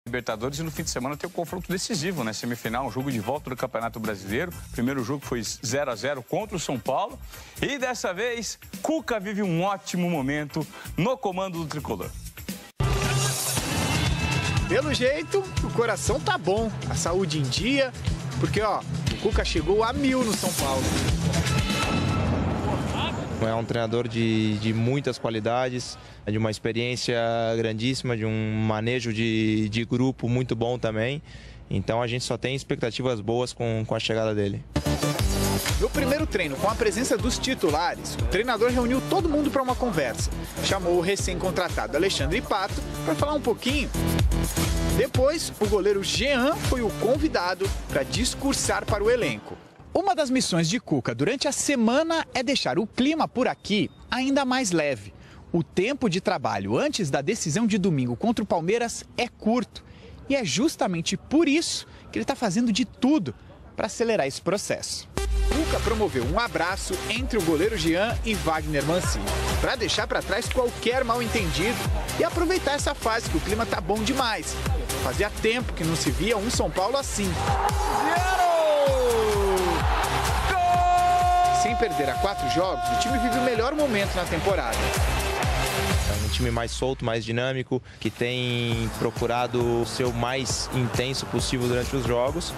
Libertadores, e no fim de semana tem um confronto decisivo, né? Semifinal, um jogo de volta do Campeonato Brasileiro. Primeiro jogo foi 0-0 contra o São Paulo. E dessa vez, Cuca vive um ótimo momento no comando do tricolor. Pelo jeito, o coração tá bom, a saúde em dia, porque ó, o Cuca chegou a 1000 no São Paulo. É um treinador de muitas qualidades, de uma experiência grandíssima, de um manejo de grupo muito bom também. Então a gente só tem expectativas boas com a chegada dele. No primeiro treino, com a presença dos titulares, o treinador reuniu todo mundo para uma conversa. Chamou o recém-contratado Alexandre Pato para falar um pouquinho. Depois, o goleiro Jean foi o convidado para discursar para o elenco. Uma das missões de Cuca durante a semana é deixar o clima por aqui ainda mais leve. O tempo de trabalho antes da decisão de domingo contra o Palmeiras é curto. E é justamente por isso que ele está fazendo de tudo para acelerar esse processo. Cuca promoveu um abraço entre o goleiro Jean e Wagner Mancini, para deixar para trás qualquer mal-entendido e aproveitar essa fase que o clima tá bom demais. Fazia tempo que não se via um São Paulo assim. Sem perder a 4 jogos, o time vive o melhor momento na temporada. É um time mais solto, mais dinâmico, que tem procurado ser o mais intenso possível durante os jogos.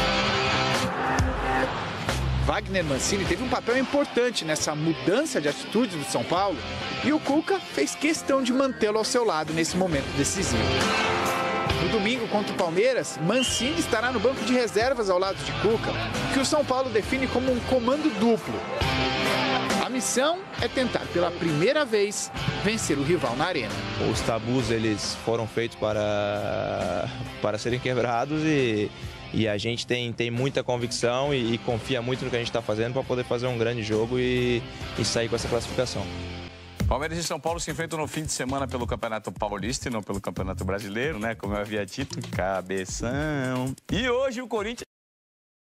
Wagner Mancini teve um papel importante nessa mudança de atitude do São Paulo e o Cuca fez questão de mantê-lo ao seu lado nesse momento decisivo. No domingo contra o Palmeiras, Mancini estará no banco de reservas ao lado de Cuca, que o São Paulo define como um comando duplo. A missão é tentar pela primeira vez vencer o rival na arena. Os tabus eles foram feitos para serem quebrados e a gente tem muita convicção e confia muito no que a gente está fazendo para poder fazer um grande jogo e sair com essa classificação. Palmeiras e São Paulo se enfrentam no fim de semana pelo Campeonato Paulista e não pelo Campeonato Brasileiro, né? Como eu havia dito, cabeção. E hoje o Corinthians...